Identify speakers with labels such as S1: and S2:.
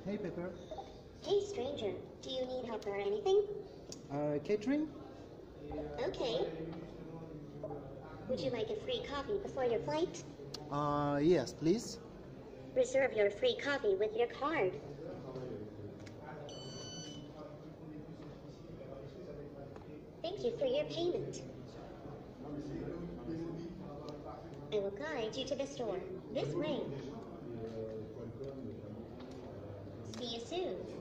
S1: Hey, Pepper.
S2: Hey, stranger. Do you need help or anything?
S1: Catering?
S2: Okay. Would you like a free coffee before your flight?
S1: Yes, please.
S2: Reserve your free coffee with your card. Thank you for your payment. I will guide you to the store. This way. See you soon.